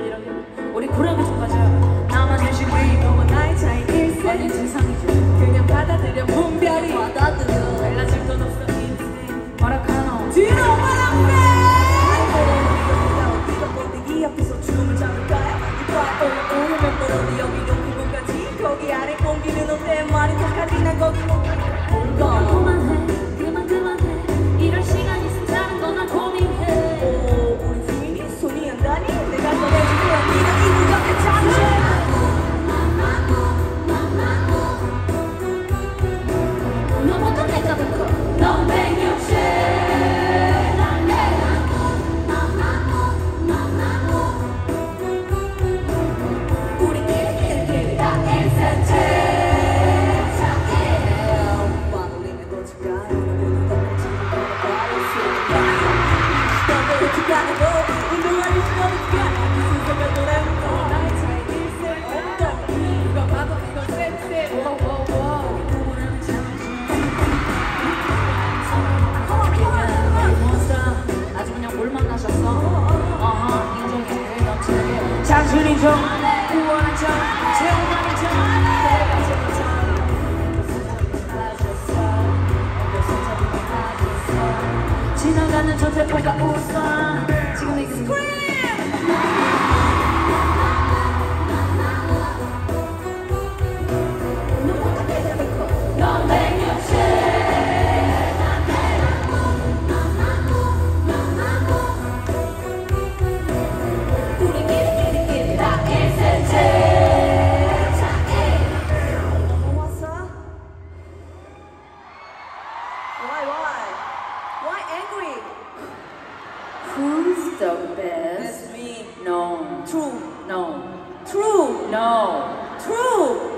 우리 구렁이 좀 가자. 나만 열심히 너와 나의 차이 일세 완전 지상이지. 그냥 받아들여 문별이 받아들여 달라질 건 없어 인생 뭐라카노 Do you know what I'm saying? 우리가 꼭대기 앞에서 춤을 잡을까요? 이봐야 오늘 멤버로도 여기 높은 곳까지 거기 아래 공기는 어때 말이 똑같이 난 거기 못 가게 그만해 그만해 이럴 시간이 있으면 자는 거나 고민해 오 우리 주인이 손이 안 가니 내가 전해줄 거야 네가 이 무겁게 참지 너보다 내가 더 커 넌 160 우리끼리 다 인생체 빠돌림에 도착하여 너보다 더 커지 가는 거 운동하기 싫으니까 무슨 생각 노래부터 나의 차이 일생 엉덩이 누가 봐도 이건 쎄쎄 워워워 누구랑 아주 그냥 뭘 만나셨어? 어허 인정해 넘치게 장순 인정 우월한 척 제공하는 척 내가 제일 참 지나가는 저 대포가 웃어 지금 이 스크림 너보다 내가 더 커 넌 160 우리끼리 다 인생체 hwasa? Why angry? Who's the best? That's me. No. True. No. True. No. True.